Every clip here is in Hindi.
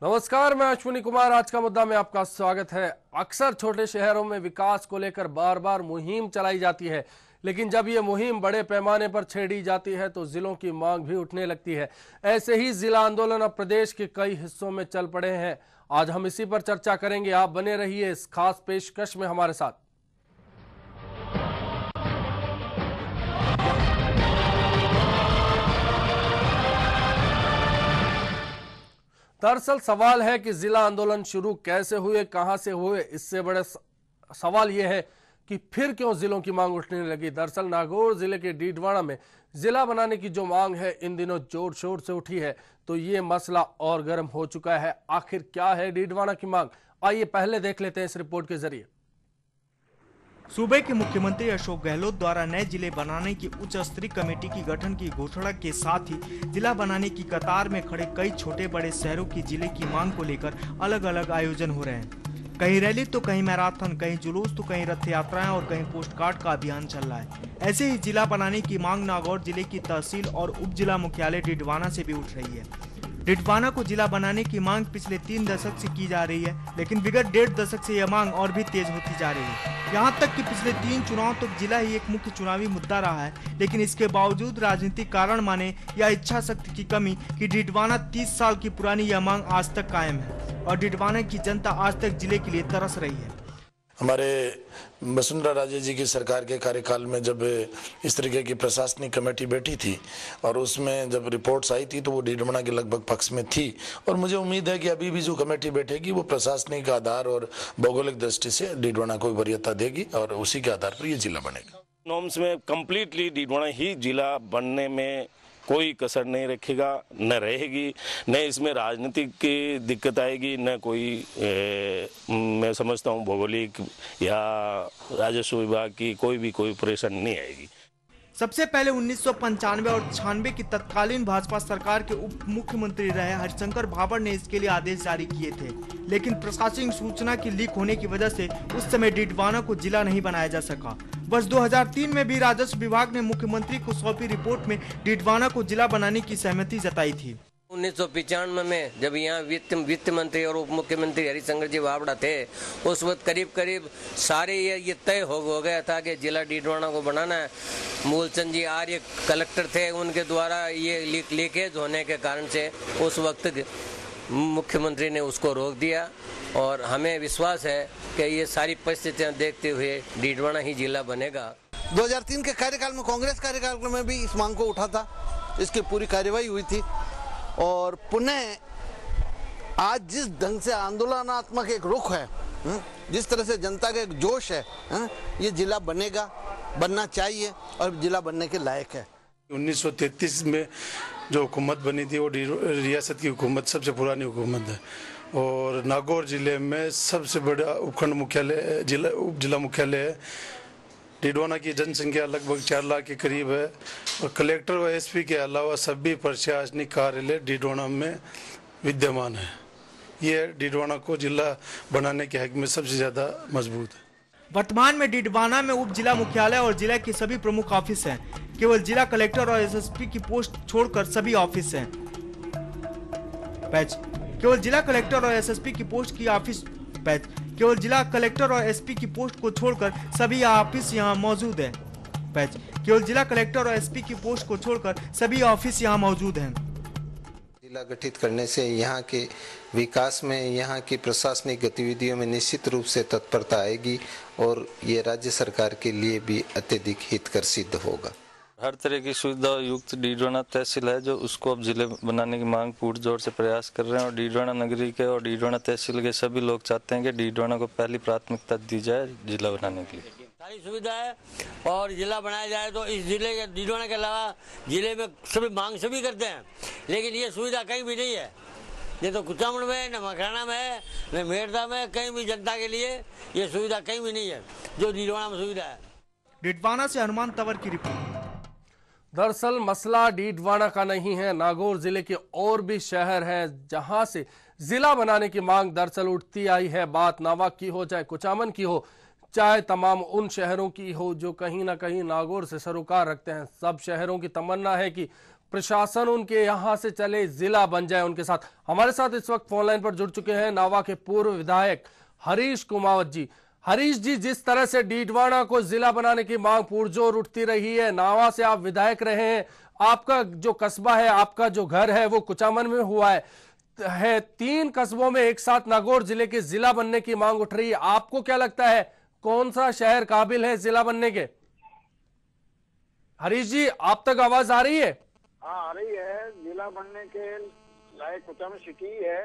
नमस्कार, मैं अश्विनी कुमार। आज का मुद्दा में आपका स्वागत है। अक्सर छोटे शहरों में विकास को लेकर बार बार मुहिम चलाई जाती है, लेकिन जब ये मुहिम बड़े पैमाने पर छेड़ी जाती है तो जिलों की मांग भी उठने लगती है। ऐसे ही जिला आंदोलन अब प्रदेश के कई हिस्सों में चल पड़े हैं। आज हम इसी पर चर्चा करेंगे। आप बने रहिए इस खास पेशकश में हमारे साथ। दरअसल सवाल है कि जिला आंदोलन शुरू कैसे हुए, कहां से हुए। इससे बड़े सवाल यह है कि फिर क्यों जिलों की मांग उठने लगी। दरअसल नागौर जिले के डीडवाना में जिला बनाने की जो मांग है इन दिनों जोर शोर से उठी है, तो ये मसला और गर्म हो चुका है। आखिर क्या है डीडवाना की मांग, आइए पहले देख लेते हैं इस रिपोर्ट के जरिए। सूबे के मुख्यमंत्री अशोक गहलोत द्वारा नए जिले बनाने की उच्च स्तरीय कमेटी की गठन की घोषणा के साथ ही जिला बनाने की कतार में खड़े कई छोटे बड़े शहरों की जिले की मांग को लेकर अलग अलग आयोजन हो रहे हैं। कहीं रैली तो कहीं मैराथन, कहीं जुलूस तो कहीं रथ यात्राएं और कहीं पोस्ट कार्ड का अभियान चल रहा है। ऐसे ही जिला बनाने की मांग नागौर जिले की तहसील और उप जिला मुख्यालय डीडवाना से भी उठ रही है। डीडवाना को जिला बनाने की मांग पिछले 3 दशक से की जा रही है, लेकिन विगत 1.5 दशक से यह मांग और भी तेज होती जा रही है। यहाँ तक कि पिछले 3 चुनाव तक जिला ही एक मुख्य चुनावी मुद्दा रहा है, लेकिन इसके बावजूद राजनीतिक कारण माने या इच्छा शक्ति की कमी कि डीडवाना 30 साल की पुरानी यह मांग आज तक कायम है और डीडवाना की जनता आज तक जिले के लिए तरस रही है। हमारे वसुंधरा राजे जी की सरकार के कार्यकाल में जब इस तरीके की प्रशासनिक कमेटी बैठी थी और उसमें जब रिपोर्ट्स आई थी तो वो डीडवाना के लगभग पक्ष में थी, और मुझे उम्मीद है कि अभी भी जो कमेटी बैठेगी वो प्रशासनिक आधार और भौगोलिक दृष्टि से डीडवाना को वरीयता देगी और उसी के आधार पर ये जिला बनेगा। नॉर्म्स में कम्प्लीटली डीडवाना ही जिला बनने में कोई कसर नहीं रखेगा, न रहेगी, न इसमें राजनीतिक की दिक्कत आएगी, न कोई मैं समझता हूँ भौगोलिक या राजस्व विभाग की कोई परेशानी नहीं आएगी। सबसे पहले 1995 और 96 की तत्कालीन भाजपा सरकार के उप मुख्यमंत्री रहे हरिशंकर भाबर ने इसके लिए आदेश जारी किए थे, लेकिन प्रशासनिक सूचना की लीक होने की वजह से उस समय डीडवाना को जिला नहीं बनाया जा सका। वर्ष 2003 में भी राजस्व विभाग ने मुख्यमंत्री को सौंपी रिपोर्ट में डीडवाना को जिला बनाने की सहमति जताई थी। 1995 में जब यहाँ वित्त मंत्री और उप मुख्यमंत्री हरिशंकर जी भाबड़ा थे, उस वक्त करीब सारे ये तय हो गया था कि जिला डीडवाना को बनाना है। मूलचंद जी आर्य कलेक्टर थे, उनके द्वारा ये लीकेज होने के कारण से उस वक्त मुख्यमंत्री ने उसको रोक दिया और हमें विश्वास है कि ये सारी परिस्थितियां देखते हुए डीडवाना ही जिला बनेगा। 2003 के कार्यकाल में, कांग्रेस कार्यकाल में भी इस मांग को उठा था, इसकी पूरी कार्यवाही हुई थी और पुनः आज जिस ढंग से आंदोलनात्मक एक रुख है, जिस तरह से जनता का एक जोश है, ये जिला बनेगा, बनना चाहिए और जिला बनने के लायक है। 1933 में जो हुकूमत बनी थी वो रियासत की हुकूमत सबसे पुरानी हुकूमत है और नागौर जिले में सबसे बड़ा उपखंड मुख्यालय उप जिला मुख्यालय है। डीडवाना की जनसंख्या लगभग 4 लाख के करीब है और कलेक्टर व एसपी के अलावा सभी प्रशासनिक कार्यालय डीडवाना में विद्यमान है। ये डीडवाना को जिला बनाने के हक में सबसे ज़्यादा मजबूत है। वर्तमान में डीडवाना में उप जिला मुख्यालय और जिला के सभी प्रमुख ऑफिस हैं। केवल जिला कलेक्टर और एसएसपी की पोस्ट छोड़कर सभी ऑफिस हैं। केवल जिला कलेक्टर और एसएसपी की पोस्ट की ऑफिस केवल जिला कलेक्टर और एसपी की पोस्ट को छोड़कर सभी ऑफिस यहाँ मौजूद है। केवल जिला कलेक्टर और एसपी की पोस्ट को छोड़कर सभी ऑफिस यहाँ मौजूद हैं। जिला गठित करने से यहाँ के विकास में, यहाँ की प्रशासनिक गतिविधियों में निश्चित रूप से तत्परता आएगी और ये राज्य सरकार के लिए भी अत्यधिक हितकर सिद्ध होगा। हर तरह की सुविधा युक्त डीडवाना तहसील है जो उसको अब जिले बनाने की मांग पुरजोर से प्रयास कर रहे हैं और डीडवाना नगरी के और डीडवाना तहसील के सभी लोग चाहते हैं कि डीडवाना को पहली प्राथमिकता दी जाए जिला बनाने के लिए। सारी सुविधा है और जिला बनाया जाए तो इस जिले के डीडवाना के अलावा जिले में सभी मांग सभी करते हैं, लेकिन ये सुविधा कहीं भी नहीं है। ये तो कुचामण में, न मकराना में, न मेड़ता में, कहीं भी जनता के लिए ये सुविधा कहीं भी नहीं है जो डीडवाना में सुविधा है। डीडवाना से हनुमान तंवर की रिपोर्ट। दरअसल मसला डीडवाना का नहीं है, नागौर जिले के और भी शहर हैं जहां से जिला बनाने की मांग दरअसल उठती आई है। बात नावाक की हो, चाहे कुचामन की हो, चाहे तमाम उन शहरों की हो जो कहीं ना कहीं नागौर से सरोकार रखते हैं। सब शहरों की तमन्ना है कि प्रशासन उनके यहां से चले, जिला बन जाए उनके साथ। हमारे साथ इस वक्त फोन लाइन पर जुड़ चुके हैं नावा के पूर्व विधायक हरीश कुमावत जी। हरीश जी, जिस तरह से डीडवाना को जिला बनाने की मांग पुरजोर उठती रही है, नावा से आप विधायक रहे हैं, आपका जो कस्बा है, आपका जो घर है वो कुचामन में हुआ है 3 कस्बों में एक साथ नागौर जिले के जिला बनने की मांग उठ रही है। आपको क्या लगता है कौन सा शहर काबिल है जिला बनने के? हरीश जी, आप तक आवाज आ रही है? हाँ, आ रही है। जिला बनने के लायक कुचामन सिटी है।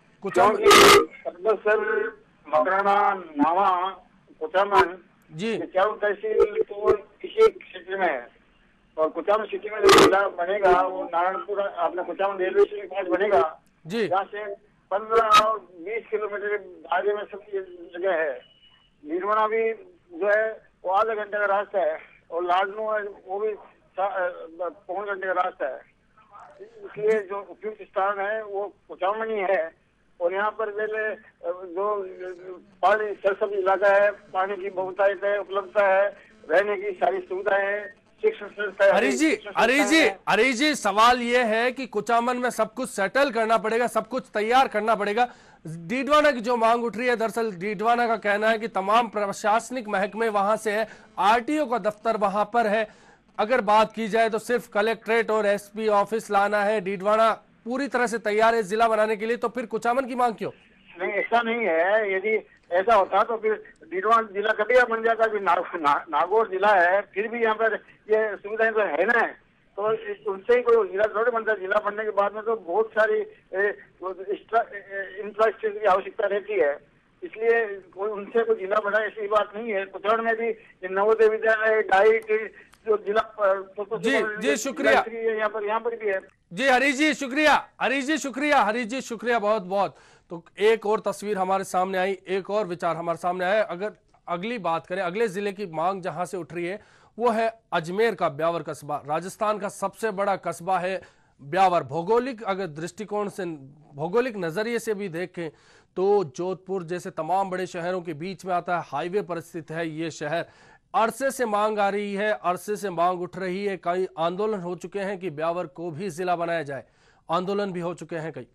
कुचामन मकराना, नावा, कुचामन जी, चारों तहसील तो इसी क्षेत्र में है। और कुचामन सिटी में जो जिला बनेगा वो नारायणपुर, अपने कुचामन रेलवे स्टेशन के पास बनेगा जी। यहाँ से 15 और 20 किलोमीटर के दायरे में सब जगह है। डीडवाना भी जो है वो आधा घंटे का रास्ता है, और लाडनू है वो भी 3 घंटे का रास्ता है। इसलिए जो उपयुक्त स्थान है वो कुचामन ही है। और यहाँ पर पहले जो पानी सरसब्ज इलाका है, पानी की बहुतायत है, उपलब्धता है, रहने की सारी सुविधाएं है, शिक्षण संस्था है। हरीश जी, सवाल ये है कि कुचामन में सब कुछ सेटल करना पड़ेगा, सब कुछ तैयार करना पड़ेगा। डीडवाना की जो मांग उठ रही है, दरअसल डीडवाना का कहना है कि तमाम प्रशासनिक महकमे वहां से है, आरटीओ का दफ्तर वहां पर है। अगर बात की जाए तो सिर्फ कलेक्ट्रेट और एसपी ऑफिस लाना है। डीडवाना पूरी तरह से तैयार है जिला बनाने के लिए, तो फिर कुचामन की मांग क्यों? नहीं, ऐसा नहीं है। यदि ऐसा होता तो फिर डीडवाना जिला कभी बन जाता। नागौर जिला है, फिर भी यहाँ पर ये सुविधाएं तो है ना, तो उनसे ही कोई जिला थोड़े बनता। जिला बनने के बाद में तो बहुत सारी इंफ्रास्ट्रक्चर की आवश्यकता रहती है, इसलिए कोई उनसे कोई जिला बना ऐसी बात नहीं है। कुचामन में भी नवोदय विद्यालय, डाइट जो जिला जी शुक्रिया, यहाँ पर भी है। जी हरीश जी शुक्रिया, हरीश जी शुक्रिया बहुत बहुत। तो एक और तस्वीर हमारे सामने आई, एक और विचार हमारे सामने आया। अगर अगली बात करें, अगले जिले की मांग जहां से उठ रही है वो है अजमेर का ब्यावर कस्बा। राजस्थान का सबसे बड़ा कस्बा है ब्यावर। भौगोलिक अगर दृष्टिकोण से, भौगोलिक नजरिए से भी देखें तो जोधपुर जैसे तमाम बड़े शहरों के बीच में आता है, हाईवे पर स्थित है ये शहर। अरसे से मांग आ रही है, अरसे से मांग उठ रही है। कई आंदोलन हो चुके हैं कि ब्यावर को भी जिला बनाया जाए, आंदोलन भी हो चुके हैं कई।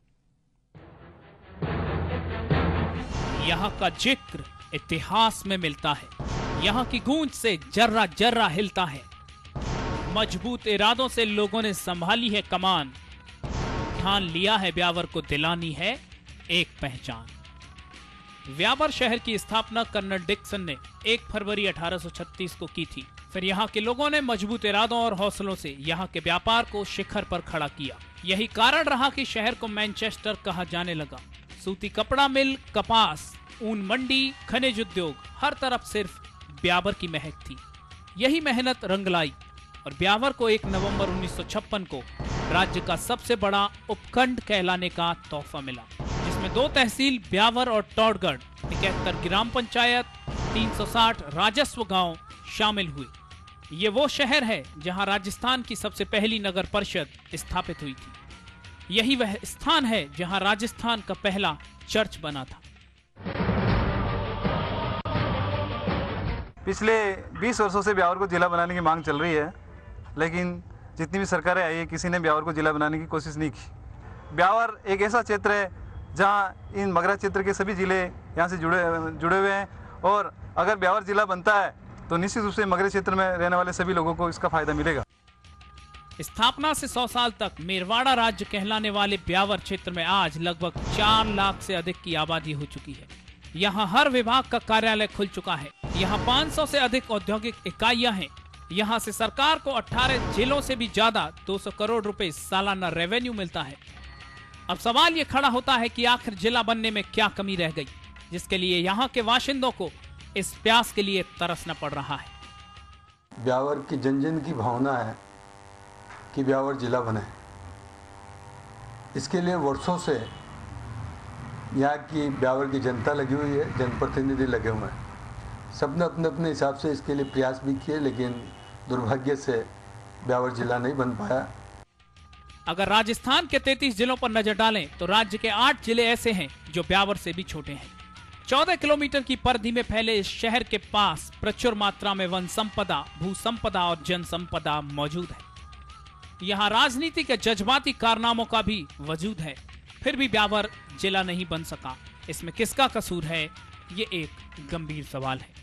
यहाँ का जिक्र इतिहास में मिलता है, यहाँ की गूंज से जर्रा जर्रा हिलता है। मजबूत इरादों से लोगों ने संभाली है कमान, ठान लिया है ब्यावर को दिलानी है एक पहचान। ब्यावर शहर की स्थापना कर्नल डिक्सन ने 1 फरवरी 1836 को की थी। फिर यहाँ के लोगों ने मजबूत इरादों और हौसलों से यहाँ के व्यापार को शिखर पर खड़ा किया। यही कारण रहा कि शहर को मैनचेस्टर कहा जाने लगा। सूती कपड़ा मिल, कपास, ऊन मंडी, खनिज उद्योग, हर तरफ सिर्फ ब्यावर की महक थी। यही मेहनत रंग लाई और ब्यावर को 1 नवंबर 1956 को राज्य का सबसे बड़ा उपखंड कहलाने का तोहफा मिला, जिसमें 2 तहसील ब्यावर और टौड़गढ़, 71 ग्राम पंचायत, 360 राजस्व गांव शामिल हुए। ये वो शहर है जहां राजस्थान की सबसे पहली नगर परिषद स्थापित हुई थी। यही वह स्थान है जहां राजस्थान का पहला चर्च बना था। पिछले 20 वर्षों से ब्यावर को जिला बनाने की मांग चल रही है, लेकिन जितनी भी सरकारें आई है किसी ने ब्यावर को जिला बनाने की कोशिश नहीं की। ब्यावर एक ऐसा क्षेत्र है जहां इन मगरा क्षेत्र के सभी जिले यहाँ से जुड़े हुए हैं, और अगर ब्यावर जिला बनता है तो निश्चित रूप से मगरे क्षेत्र में रहने वाले सभी लोगों को इसका फायदा मिलेगा। स्थापना से 100 साल तक मेरवाड़ा राज्य कहलाने वाले ब्यावर क्षेत्र में आज लगभग 4 लाख से अधिक की आबादी हो चुकी है। यहाँ हर विभाग का कार्यालय खुल चुका है। यहाँ 500 से अधिक औद्योगिक इकाइयां हैं। यहाँ से सरकार को 18 जिलों से भी ज्यादा 200 करोड़ रुपए सालाना रेवेन्यू मिलता है। अब सवाल ये खड़ा होता है कि आखिर जिला बनने में क्या कमी रह गई, जिसके लिए यहाँ के बाशिंदों को इस प्यास के लिए तरसना पड़ रहा है। ब्यावर की जन जन की भावना है कि ब्यावर जिला बने। इसके लिए वर्षों से यहाँ की ब्यावर की जनता लगी हुई है, जनप्रतिनिधि लगे हुए हैं। सबने अपने अपने हिसाब से इसके लिए प्रयास भी किए, लेकिन दुर्भाग्य से ब्यावर जिला नहीं बन पाया। अगर राजस्थान के 33 जिलों पर नजर डालें तो राज्य के 8 जिले ऐसे हैं जो ब्यावर से भी छोटे हैं। 14 किलोमीटर की परिधि में फैले इस शहर के पास प्रचुर मात्रा में वन संपदा, भू संपदा और जन संपदा मौजूद है। यहाँ राजनीति के जज्बाती कारनामों का भी वजूद है, फिर भी ब्यावर जिला नहीं बन सका। इसमें किसका कसूर है, ये एक गंभीर सवाल है।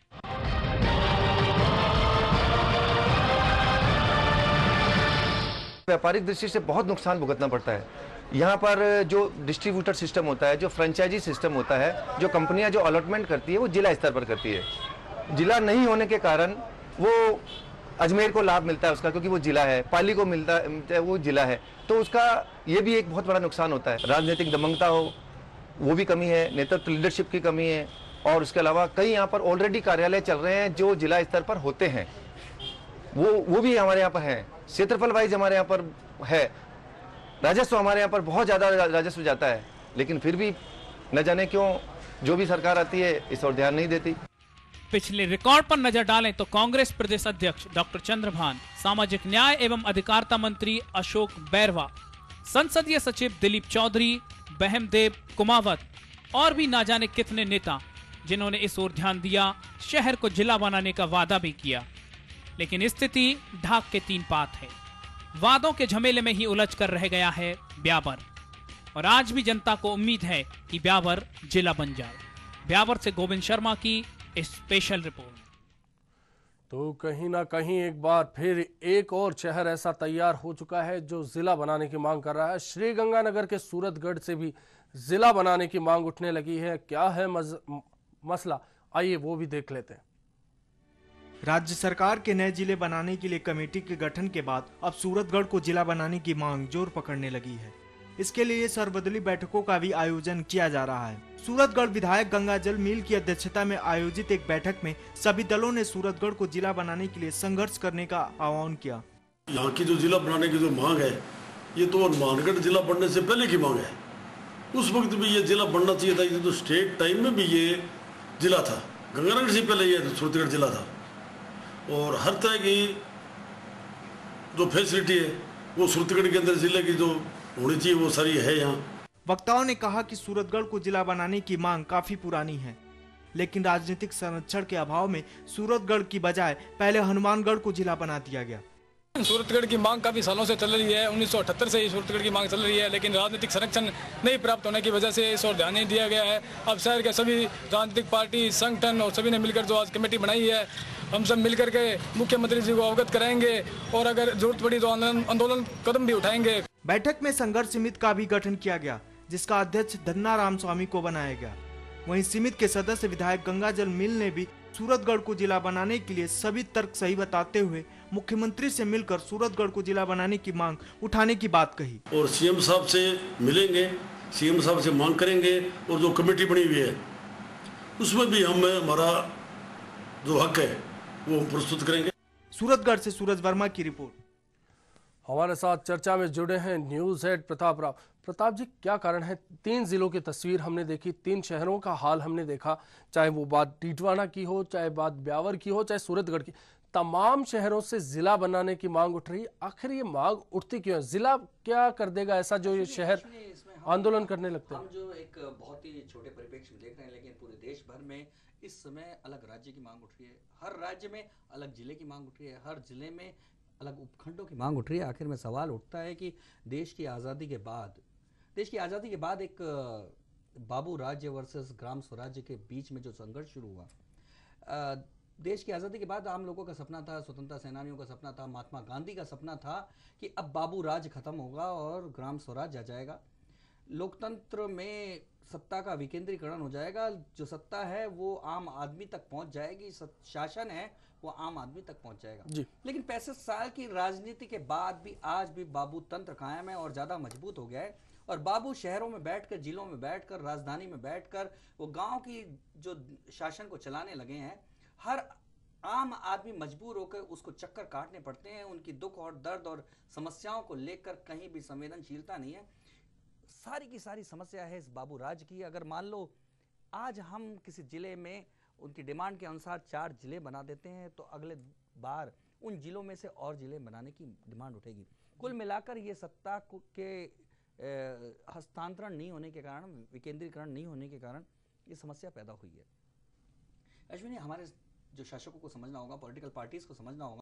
व्यापारिक दृष्टि से बहुत नुकसान भुगतना पड़ता है। यहाँ पर जो डिस्ट्रीब्यूटर सिस्टम होता है, जो फ्रेंचाइजी सिस्टम होता है, जो कंपनियां जो अलॉटमेंट करती है वो जिला स्तर पर करती है। जिला नहीं होने के कारण वो अजमेर को लाभ मिलता है उसका, क्योंकि वो जिला है, पाली को मिलता है वो जिला है, तो उसका ये भी एक बहुत बड़ा नुकसान होता है। राजनीतिक दमंगता हो वो भी कमी है, नेतृत्व लीडरशिप की कमी है, और उसके अलावा कई यहाँ पर ऑलरेडी कार्यालय चल रहे हैं जो जिला स्तर पर होते हैं, वो भी हमारे यहाँ पर है। क्षेत्रफल वाइज हमारे यहाँ पर है, राजस्व हमारे यहाँ पर बहुत ज़्यादा राजस्व जाता है, लेकिन फिर भी न जाने क्यों जो भी सरकार आती है इस ओर ध्यान नहीं देती। पिछले रिकॉर्ड पर नजर डालें तो कांग्रेस प्रदेश अध्यक्ष डॉक्टर चंद्रभान, सामाजिक न्याय एवं अधिकारिता मंत्री अशोक बैरवा, संसदीय सचिव दिलीप चौधरी, बहमदेव कुमावत और भी ना जाने कितने नेता जिन्होंने इस ओर ध्यान दिया, शहर को जिला बनाने का वादा भी किया, लेकिन स्थिति ढाक के तीन पात है। वादों के झमेले में ही उलझ कर रह गया है ब्यावर, और आज भी जनता को उम्मीद है कि ब्यावर जिला बन जाए। ब्यावर से गोविंद शर्मा की स्पेशल रिपोर्ट। तो कहीं ना कहीं एक बार फिर एक और शहर ऐसा तैयार हो चुका है जो जिला बनाने की मांग कर रहा है। श्रीगंगानगर के सूरतगढ़ से भी जिला बनाने की मांग उठने लगी है। क्या है मसला, आइए वो भी देख लेते हैं। राज्य सरकार के नए जिले बनाने के लिए कमेटी के गठन के बाद अब सूरतगढ़ को जिला बनाने की मांग जोर पकड़ने लगी है। इसके लिए सर्वदलीय बैठकों का भी आयोजन किया जा रहा है। सूरतगढ़ विधायक गंगाजल मील की अध्यक्षता में आयोजित एक बैठक में सभी दलों ने सूरतगढ़ को जिला बनाने के लिए संघर्ष करने का आह्वान किया। यहाँ की जो जिला बनाने की जो मांग है, ये तो हनुमानगढ़ जिला बनने से पहले की मांग है। उस वक्त भी ये जिला बनना चाहिए था, ये तो स्टेट टाइम में भी ये जिला था, गंगानगर से पहले ये सूरतगढ़ जिला था, और हर तरह की जो फैसिलिटी है वो सूरतगढ़ के अंदर जिले की जो होनी चाहिए वो सारी है यहाँ। वक्ताओं ने कहा कि सूरतगढ़ को जिला बनाने की मांग काफी पुरानी है, लेकिन राजनीतिक संरक्षण के अभाव में सूरतगढ़ की बजाय पहले हनुमानगढ़ को जिला बना दिया गया। सूरतगढ़ की मांग काफी सालों से चल रही है, 1978 से ही सूरतगढ़ की मांग चल रही है, लेकिन राजनीतिक संरक्षण नहीं प्राप्त होने की वजह से इस ओर ध्यान नहीं दिया गया है। अब शहर के सभी राजनीतिक पार्टी, संगठन और सभी ने मिलकर जो आज कमेटी बनाई है, हम सब मिलकर के मुख्यमंत्री जी को अवगत कराएंगे और अगर जरूरत पड़ी तो आंदोलन कदम भी उठाएंगे। बैठक में संघर्ष समिति का भी गठन किया गया, जिसका अध्यक्ष धन्ना राम स्वामी को बनाया गया। वहीं समिति के सदस्य विधायक गंगाजल मील ने भी सूरतगढ़ को जिला बनाने के लिए सभी तर्क सही बताते हुए मुख्यमंत्री से मिलकर सूरतगढ़ को जिला बनाने की मांग उठाने की बात कही। और सीएम साहब से मिलेंगे, सीएम साहब से मांग करेंगे, और जो कमेटी बनी हुई है उसमें भी हम हमारा जो हक है वो हम प्रस्तुत करेंगे। सूरतगढ़ से सूरज वर्मा की रिपोर्ट। हमारे साथ चर्चा में जुड़े हैं न्यूज हेड प्रताप राव। प्रताप जी, क्या कारण है? 3 जिलों की तस्वीर हमने देखी, 3 शहरों का हाल हमने देखा, चाहे वो बात डीडवाना की हो, चाहे बात ब्यावर की हो, चाहे सूरतगढ़ की, तमाम शहरों से जिला बनाने की मांग उठ रही है। आखिर ये मांग उठती क्यों है? जिला क्या कर देगा ऐसा जो ये शहर आंदोलन करने लगते हैं? हम जो एक बहुत ही छोटे परिप्रेक्ष्य में देख रहे हैं, लेकिन पूरे देश भर में इस समय अलग राज्य की मांग उठ रही है, हर राज्य में अलग जिले की मांग उठ रही है, हर जिले में अलग उपखंडों की मांग उठ रही है। आखिर में सवाल उठता है कि देश की आज़ादी के बाद एक बाबू राज्य वर्सेस ग्राम स्वराज्य के बीच में जो संघर्ष शुरू हुआ, देश की आज़ादी के बाद आम लोगों का सपना था, स्वतंत्रता सेनानियों का सपना था, महात्मा गांधी का सपना था कि अब बाबू राज खत्म होगा और ग्राम स्वराज आ जाएगा, लोकतंत्र में सत्ता का विकेंद्रीकरण हो जाएगा, जो सत्ता है वो आम आदमी तक पहुंच जाएगी, शासन है वो आम आदमी तक पहुंच जाएगा। लेकिन 65 साल की राजनीति के बाद भी आज भी बाबू तंत्र कायम है और ज्यादा मजबूत हो गया है, और बाबू शहरों में बैठकर, जिलों में बैठकर, राजधानी में बैठकर वो गांव की जो शासन को चलाने लगे हैं। हर आम आदमी मजबूर होकर उसको चक्कर काटने पड़ते हैं, उनकी दुख और दर्द और समस्याओं को लेकर कहीं भी संवेदनशीलता नहीं है। सारी की सारी समस्या है इस बाबू राज की। अगर मान लो आज हम किसी जिले में उनकी डिमांड के अनुसार 4 जिले बना देते हैं, तो अगले बार उन जिलों में से और जिले बनाने की डिमांड उठेगी। कुल मिलाकर ये सत्ता के हस्तांतरण नहीं होने के कारण, विकेंद्रीकरण नहीं होने के कारण ये समस्या पैदा हुई है। अश्विनी, हमारे जो शासकों को समझना होगा, पॉलिटिकल पार्टीज को समझना होगा